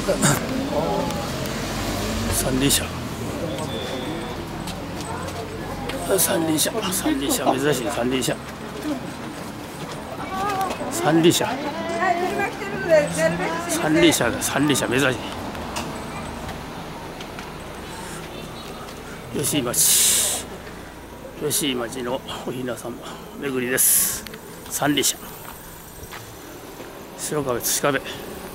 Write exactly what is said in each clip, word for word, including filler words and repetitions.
三輪車三輪車三輪車珍しい三輪車三輪車三輪車三輪車珍しい吉井町吉井町のおひなさま巡りです。三輪車白壁土壁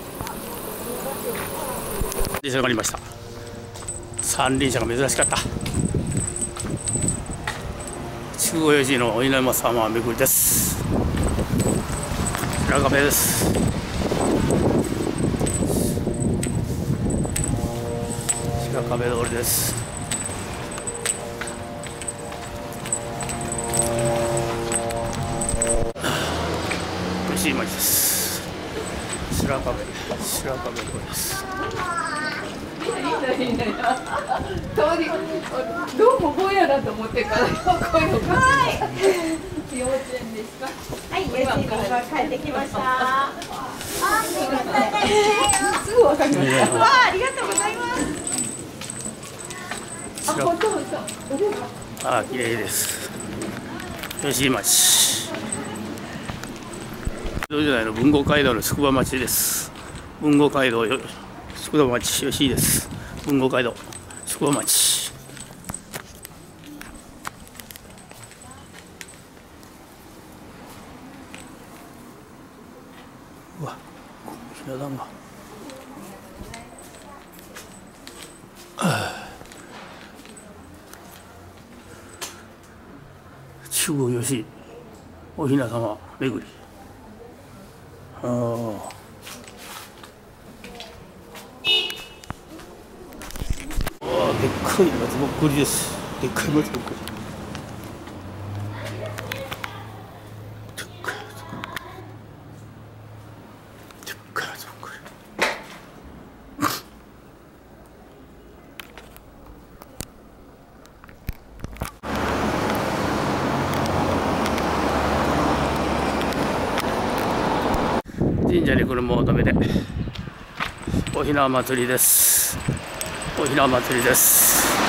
電車がありました。三輪車が珍しかった。筑後吉井のおひなさま巡りです。白壁です。白壁通りです。吉井町です。白壁白壁通りです。 どうもぼやだと思ってからこういうのが幼稚園ですか。 はい、吉井が帰ってきました。あ、 すぐわかりました。 わあ、ありがとうございます。 あ、本当本当。 あ、綺麗です。吉井町江戸時代の豊後街道の宿場町です。豊後街道宿場町吉井です。豊後街道宿場町。うわ、ひな壇が。筑後吉井おひなさま巡り。ああ。でっかい松ぼっくりです。でっかい松ぼっくり。でっかい松ぼっくり。でっかい松ぼっくり。神社に来る求めでおひな祭りです。おひな祭りです。